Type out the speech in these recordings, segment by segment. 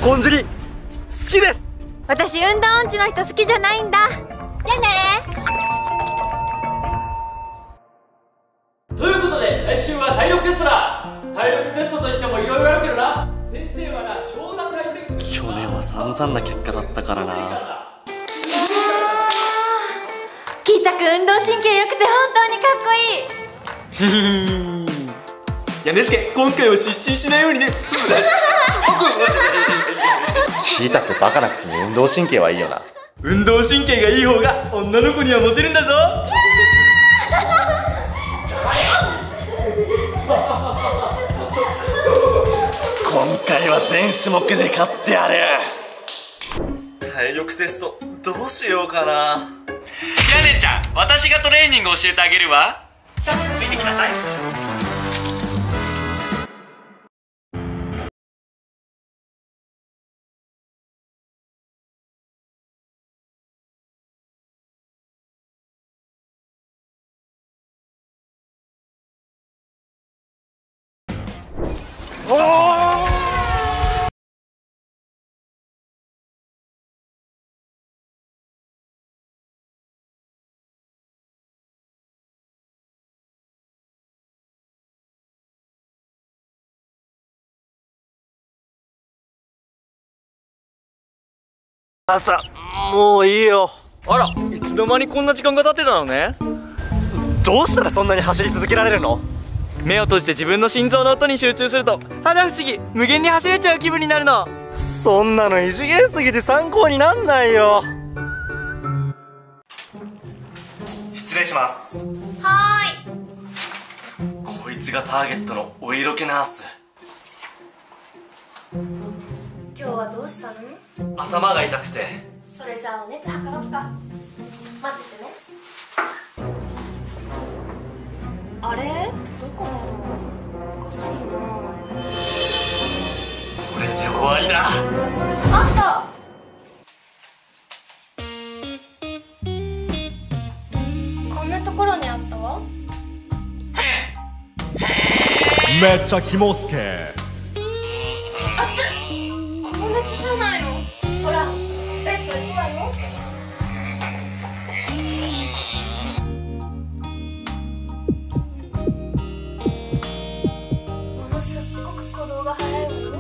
コンジュリ好きです。 私運動音痴の人好きじゃないんだ。じゃあね。 ということで来週は体力テストだ。体力テストといってもいろいろあるけどな。先生はな、長座改善。 去年は散々な結果だったからな。 キータくん運動神経良くて本当にかっこいい。 いやねすけ、今回は失神しないようにね。 キータってバカなくせに運動神経はいいよな。 運動神経がいい方が女の子にはモテるんだぞ。今回は全種目で勝ってやる。体力テストどうしようかな。 じゃあねんちゃん、私がトレーニングを教えてあげるわ。さあついてきなさい。 朝もういいよ。 あら、いつの間にこんな時間が経ってたのね。 どうしたらそんなに走り続けられるの？ 目を閉じて自分の心臓の音に集中すると、花不思議、無限に走れちゃう気分になるの。 そんなの異次元すぎて参考になんないよ。失礼します。 はーい。 こいつがターゲットのお色気ナース。 今日はどうしたの？ 頭が痛くて。 それじゃあお熱測ろうか。待っててね。あれ？どこだろう？おかしいな。 これで終わりだ。 あった。こんなところにあったわ。 めっちゃキモスケ。 この熱じゃないの。ほら、ベッド行くわよ。ものすっごく鼓動が速いわよ。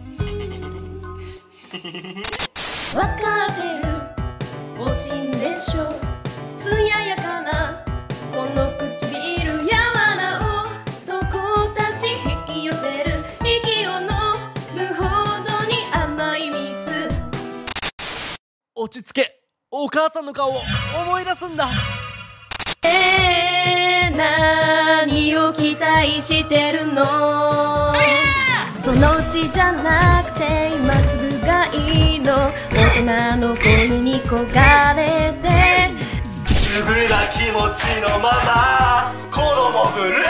わかってる、おしんでしょ。艶やかなこの唇、柔らをどこたち引き寄せる息をのむほどに甘い蜜。 落ち着け。お母さんの顔を思い出すんだ。 何を期待してるの？そのうちじゃなくて今すぐがいいの。大人の恋に焦がれてうぶな気持ちのまま子供ぶる。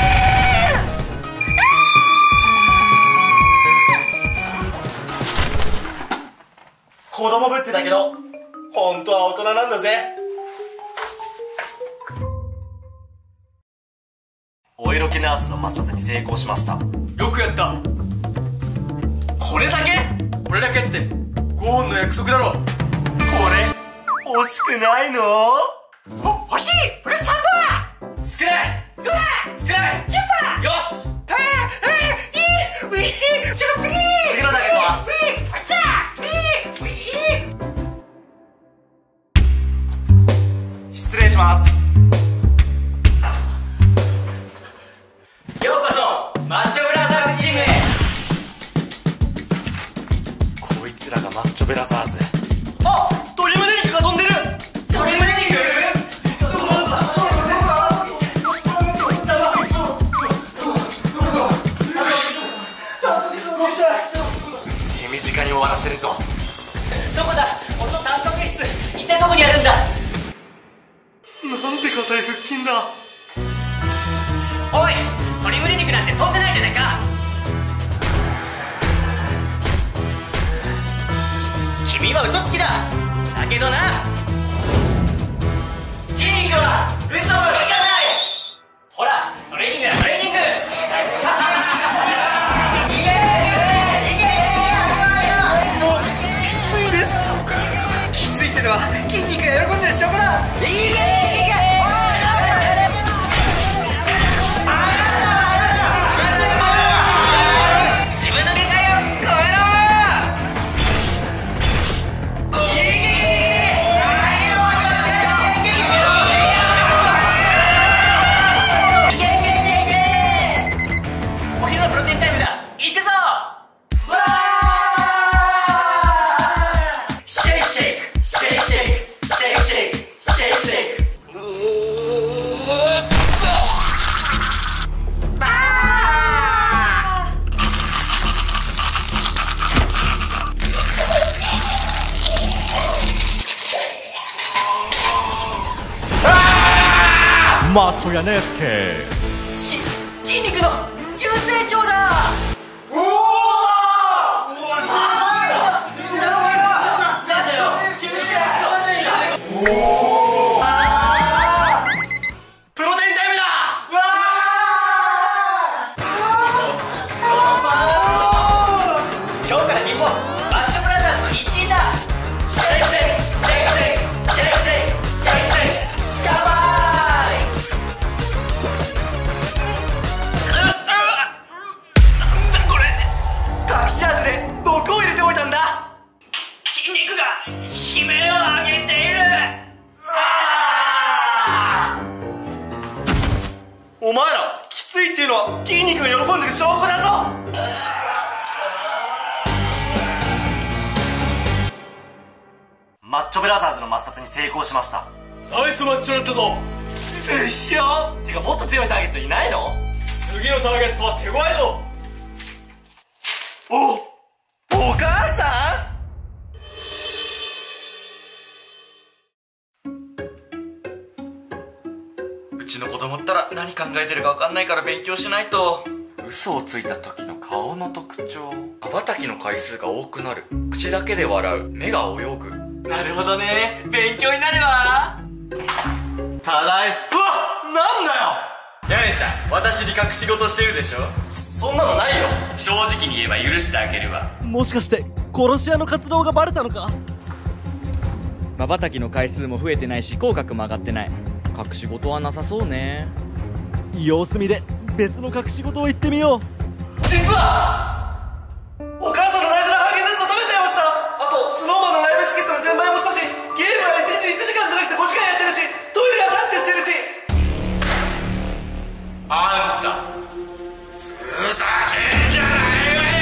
子供ぶってたけど本当は大人なんだぜ。お色気ナースの抹殺に成功しました。 よくやった。 これだけ？ これだけって5本の約束だろ。 これ欲しくないの？ 欲しい。プラス3本。 少ない 5本。 少ない 10本。 よし。 次のターゲットは失礼します。 ようこそマッチョブラザーズチームへ。 こいつらがマッチョブラザーズ。あ、トリムネリングが飛んでる。 トリムネリング。 手短に終わらせるぞ。 どこだ？俺のタンパク質一体どこにあるんだ？ なんて硬い腹筋だ。 おい、鶏胸肉なんて飛んでないじゃないか。君は嘘つきだ。だけどな、筋肉は嘘をつかない。ほら、トレーニングだ、トレーニング。いけいけいけいけいけ。 マッチョやねすけ筋肉の急成長だ。 プロテインタイムだ。 今日から君もマッチョブラザーズの一員だ。シェイシェイシェイシェイシェイシェイシェイシェイ乾杯。なんだこれ、 隠し味で毒を入れておいたんだ。 筋肉が悲鳴を上げている。 お前らきついっていうのは筋肉が喜んでる証拠だぞ。マッチョブラザーズの抹殺に成功しました。 ナイスマッチョだったぞ。 うっしょ。てかもっと強いターゲットいないの？ 次のターゲットは手強いぞ。 お母さん？うちの子供ったら何考えてるか分かんないから勉強しないと。 嘘をついた時の顔の特徴。瞬きの回数が多くなる。口だけで笑う。目が泳ぐ。 なるほどね、勉強になるわ。ただい。うわ、なんだよ。 やねちゃん、私に隠し事してるでしょ。 そんなのないよ。 正直に言えば許してあげるわ。 もしかして殺し屋の活動がバレたのか。 瞬きの回数も増えてないし口角も上がってない。隠し事はなさそうね。 様子見で別の隠し事を言ってみよう。 実はお母さんの大事なハーゲンダッツを食べちゃいました。あとスノーマンのライブチケットの転売もしたし、ゲームは1日1時間じゃなくて5時間やってるし、トイレは立ってしてるし。 あんたふざけんじゃないわよ。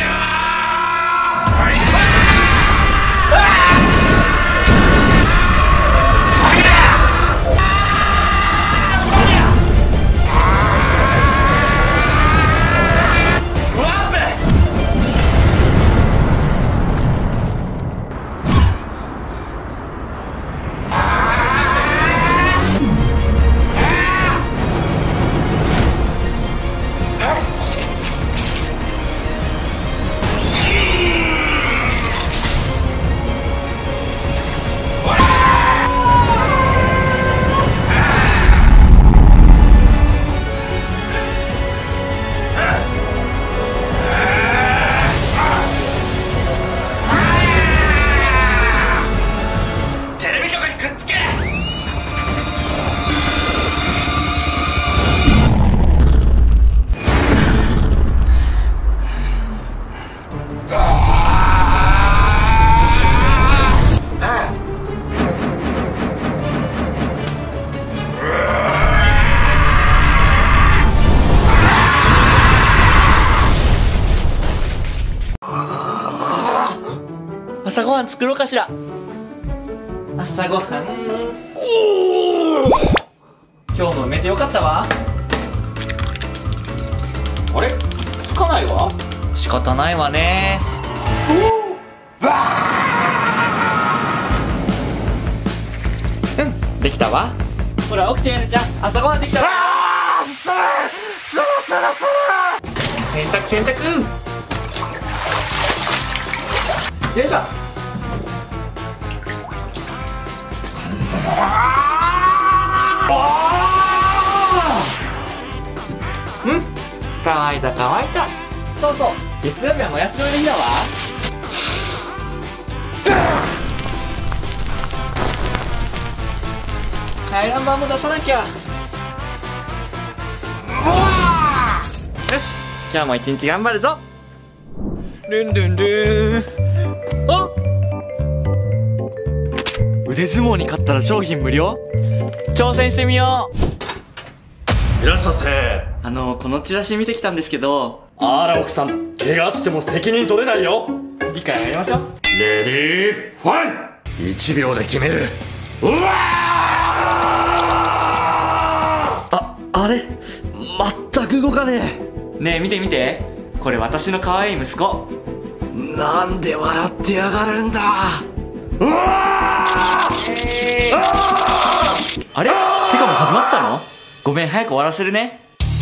朝ごはん作ろうかしら。朝ごはん今日も埋めてよかったわ。あれつかないわ。仕方ないわね。うんできたわ。ほら起きてやねちゃん、朝ごはんできたわ。洗濯洗濯。よいしょ。うん乾いた乾いた。そうそう、月曜日はもやしの日だわ。回覧板も出さなきゃ。よし今日も一日頑張るぞ。ルンルンルン。あ、腕相撲に勝ったら商品無料。挑戦してみよう。 いらっしゃいませ。 このチラシ見てきたんですけど。 あら奥さん、怪我しても責任取れないよ。 いいからやりましょう。 レディーファイト。1秒で決める。うわあれ全く動かねえ。ねえ見て見て、これ私の可愛い息子。 なんで笑ってやがるんだ。うわあれてかもう始まったの？ ごめん、早く終わらせるね。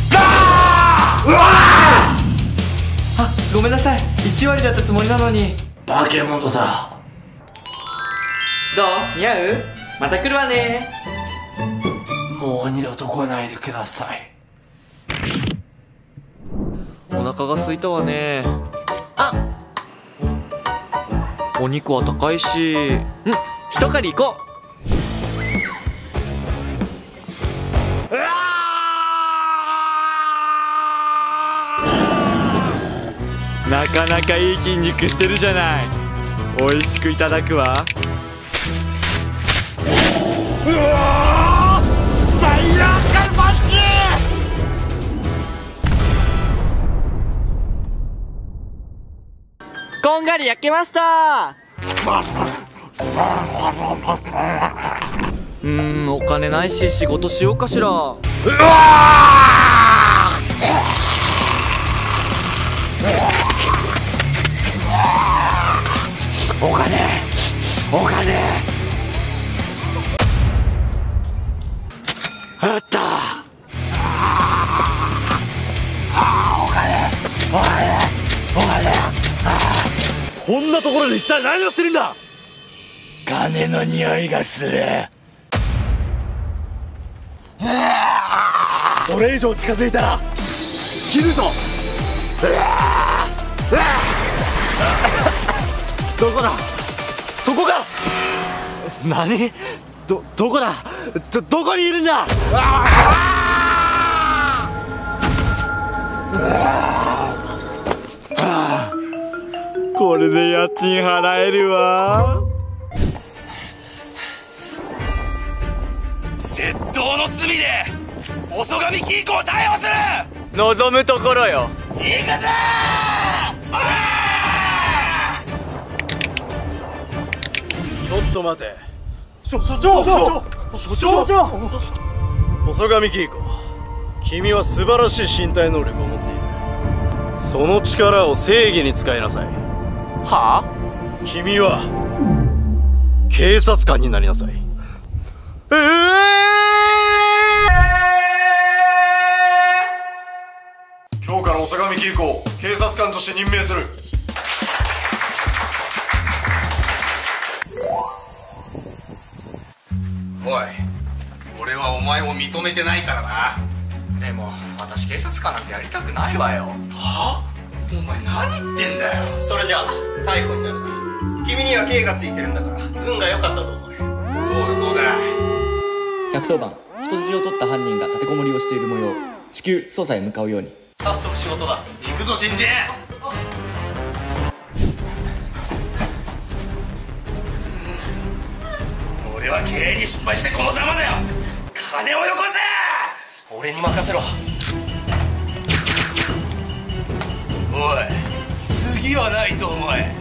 ごめんなさい、1割だったつもりなのに。 化け物だ。 どう？似合う？また来るわね。 もう二度と来ないでください。 お腹が空いたわね。あ、お肉は高いし、一狩り行こう。なかなかいい筋肉してるじゃない。美味しくいただくわ。うわー、最悪パンチ。こんがり焼けました。お金ないし仕事しようかしら。 お金あった。こんなところで一体何をしてるんだ。金の匂いがする。それ以上近づいたら切るぞ。どこだ。そこか。何？どこだ。どこにいるんだ。これで家賃払えるわ。窃盗の罪で細上金庫を逮捕する。 望むところよ。 行くぞ。ちょっと待て。所長細上金庫、君は素晴らしい身体能力を持っている。その力を正義に使いなさい。 はあ？ 君は警察官になりなさい。今日から細上金庫を警察官として任命する。おい、俺はお前を認めてないからな。 でも私警察官なんてやりたくないわよ。 はあ？お前何言ってんだよ。 それじゃあ逮捕になるな。君には刑がついてるんだから運が良かったと思うよ。 そうだ。 110番、人質を取った犯人が立てこもりをしている模様。至急捜査へ向かうように。 早速仕事だ。 行くぞ新人。俺は経営に失敗してこのざまだよ。金をよこせ。俺に任せろ。おい、次はないと思え。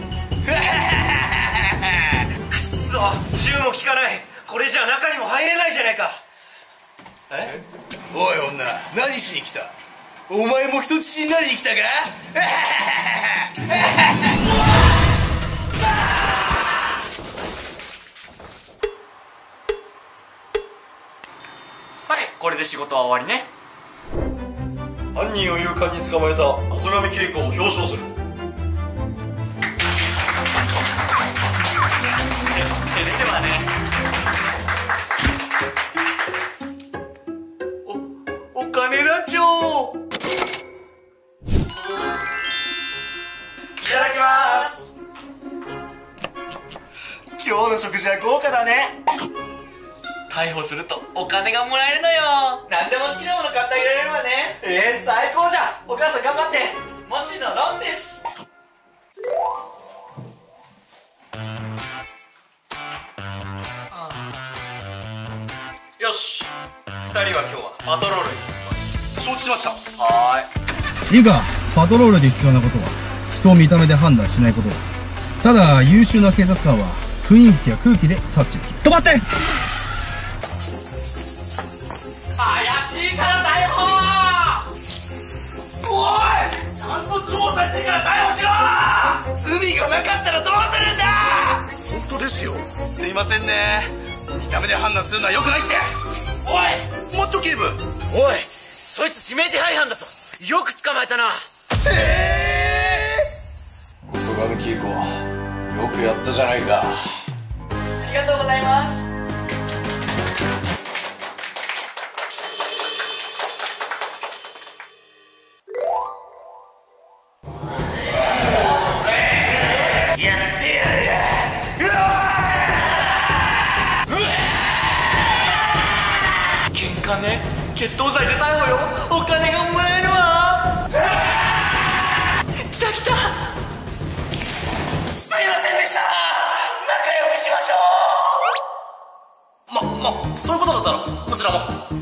くっそ、銃も効かない。これじゃ中にも入れないじゃないか。おい女、何しに来た。お前も人質になりに来たか。 はい、これで仕事は終わりね。 犯人を勇敢に捕まえた細上恵子を表彰する。 照れてはね。 お金だちょ。いただきます。今日の食事は豪華だね。 逮捕するとお金がもらえるのよ。 何でも好きなもの買ってあげられるわね。最高じゃん。お母さん頑張って。 もちろんです。 よし、2人は今日はパトロールに。 承知しました。 はーい。いいか、パトロールで必要なことは人を見た目で判断しないことだ。ただ優秀な警察官は雰囲気や空気で察知できる。止まって。 怪しいから逮捕。 おい、ちゃんと調査してから逮捕しろ。罪がなかったらどうするんだ。本当ですよ。すいませんね。見た目で判断するのは良くないって。おい、もっと警部、 おい、そいつ指名手配犯だぞ。よく捕まえたな。 細上恵子、よくやったじゃないか。 ありがとうございます。 金、決闘罪で逮捕よ。お金がもらえるわ。来た来た。すいませんでした。仲良くしましょう。そういうことだったらこちらも。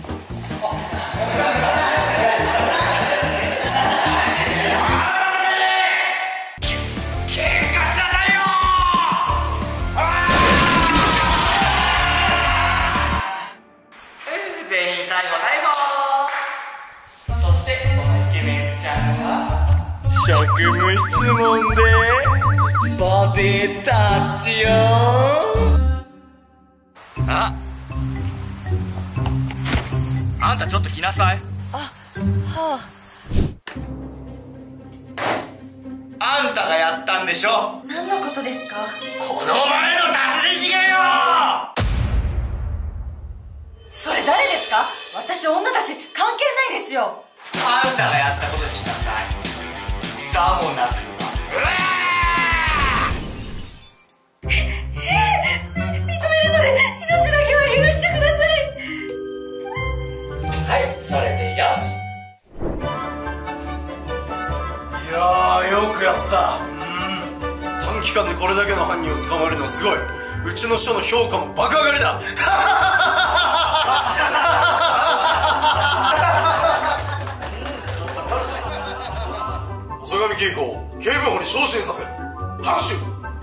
職務質問でバデタッチよ。あんたちょっと来なさい。あんたがやったんでしょ。 何のことですか？ この前の殺人事件よ。 それ誰ですか？私女たち関係ないですよ。 あんたがやったことにしなさい。さもなくば。 認めるまで命だけは許してください。 はい、それでよし。 いやー、よくやった。短期間でこれだけの犯人を捕まえるのはすごい。うちの署の評価も爆上がりだ。細上恵子を警部補に昇進させる。拍手。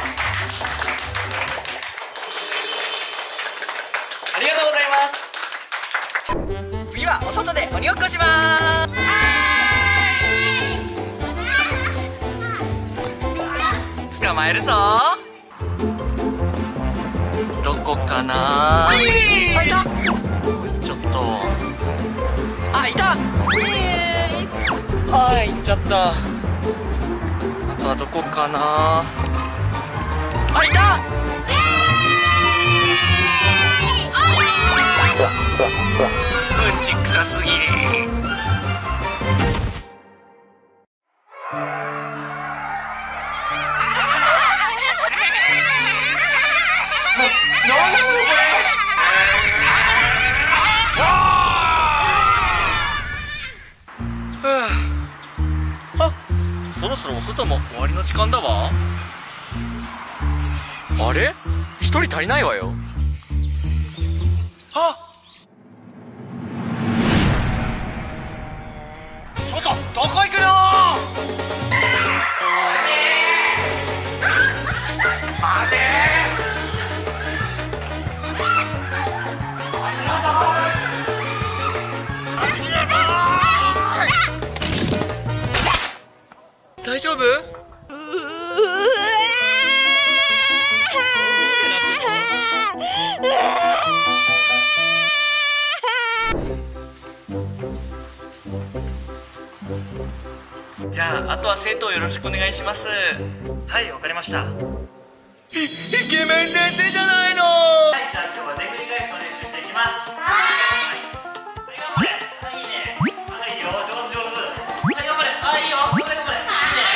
ありがとうございます。次はお外で鬼ごっこしまーす。捕まえるぞ。どこかな。あ、いた。ちょっと。あ、いた。はい、行っちゃった。あとはどこかな。あ、いた。うんちくさすぎ。そろそろお外も終わりの時間だわ。あれ、一人足りないわよ。ちょっとどこ行くの。待て。大丈夫？じゃあ、あとは生徒をよろしくお願いします。はい、わかりました。イケメン先生じゃないの。はい、じゃあ今日はでんぐり返しの練習していきます。はい、頑張れ。はい、いいね。はい、いいよ、上手上手。はい、頑張れ。あ、いいよ、頑張れ頑張れ。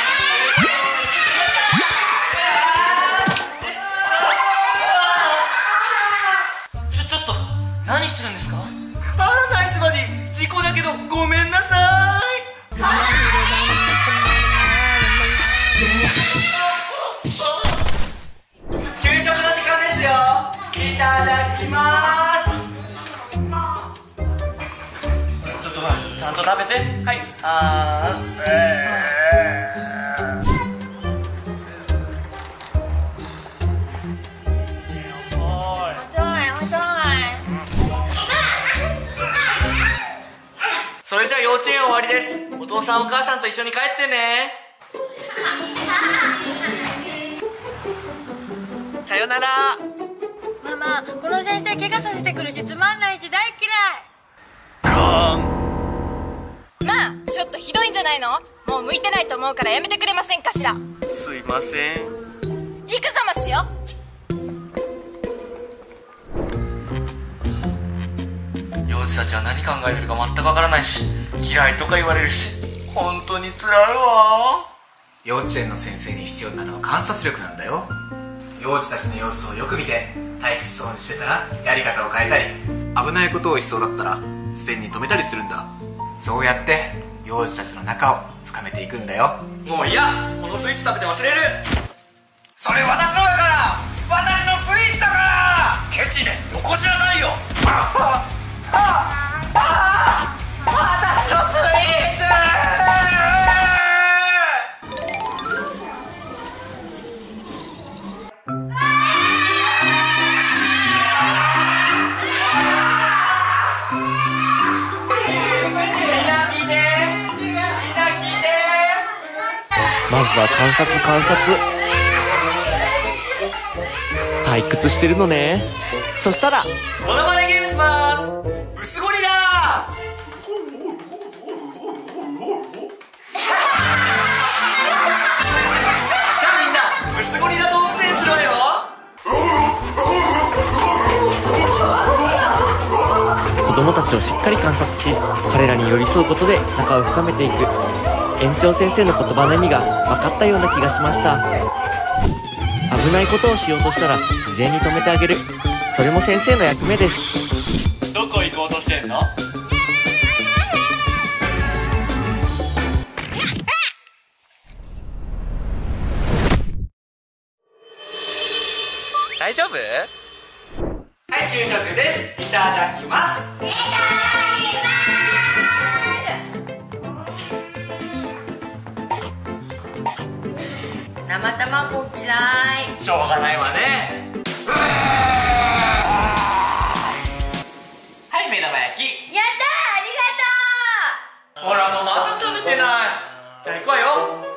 ちょっと何してるんですか？あら、ナイスバディ。事故だけどごめんなさい。給食の時間ですよ。いただきます。ちょっとちゃんと食べて。はい、それじゃあ幼稚園終わりです。お父さんお母さんと一緒に帰ってね。さよなら。 ママ、この先生怪我させてくるしつまんないし大嫌い。 ゴーン。 まあちょっとひどいんじゃないの？もう向いてないと思うからやめてくれませんかしら。 すいません。 行くざますよ。 幼児たちは何考えてるか全くわからないし、嫌いとか言われるし、本当に辛いわ。 幼稚園の先生に必要なのは観察力なんだよ。幼児たちの様子をよく見て、退屈そうにしてたらやり方を変えたり、危ないことをしそうだったら自然に止めたりするんだ。そうやって幼児たちの仲を深めていくんだよ。 もういや、このスイーツ食べて忘れる。 それ私のだから、私のスイーツだから。 ケチね、よこしなさいよ。 私のスイーツ。 まずは観察。退屈してるのね。そしたらモノマネゲームします。ブスゴリラ。じゃあみんなブスゴリラ動物園するわよ。 子供たちをしっかり観察し、彼らに寄り添うことで仲を深めていく。園長先生の言葉の意味が分かったような気がしました。危ないことをしようとしたら自然に止めてあげる。それも先生の役目です。 どこ行こうとしてんの？大丈夫？はい、給食です。いただきます。 生卵嫌い。 しょうがないわね。はい、目玉焼き。 やったー、ありがとう。 ほらもうまだ食べてない。じゃあ行くわよ。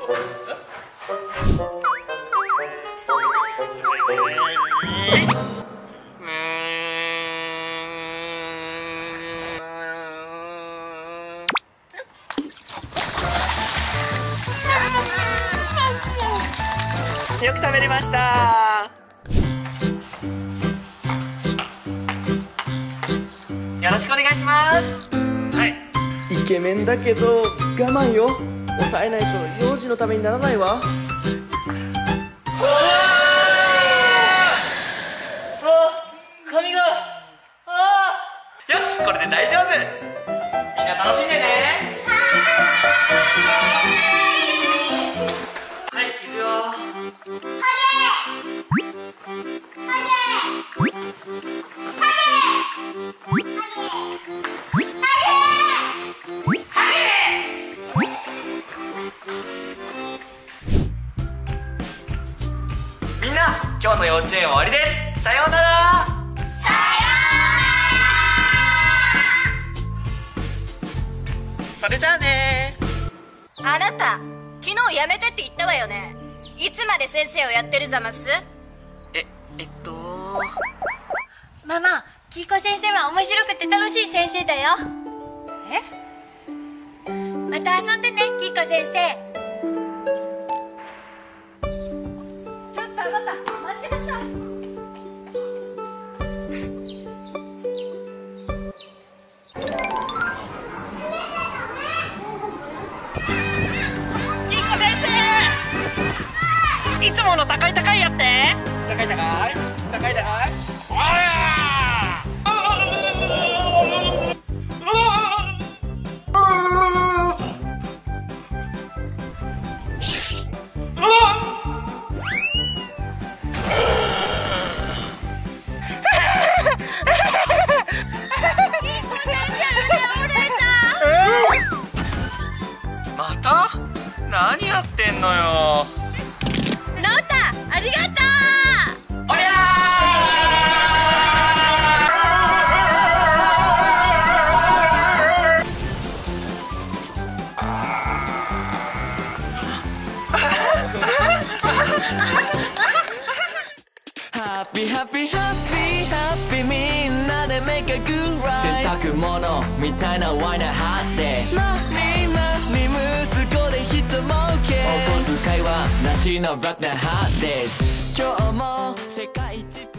よく食べれました。よろしくお願いします。はい。 イケメンだけど我慢よ。抑えないと幼児のためにならないわ。 髪が。よし、これで大丈夫。みんな楽しんでね。はい、行くよ。みんな、今日の幼稚園終わりです。さようなら。それじゃあね。 あなた、昨日やめてって言ったわよね。いつまで先生をやってるざます？ママ、キイコ先生は面白くて楽しい先生だよ。また遊んでね、キイコ先生。ちょっとあなた、待ちなさい。 キイコ先生、いつもの高い高いやって。高い高い高い高い。 また？何やってんのよ。 ノータ、ありがとう。 おりゃハッピーハッピーハッピーハッピーみんなででメカぐらい洗濯物みたいなワイナー張って息子で人儲けお小遣いはなしのバカなハーです今日も世界一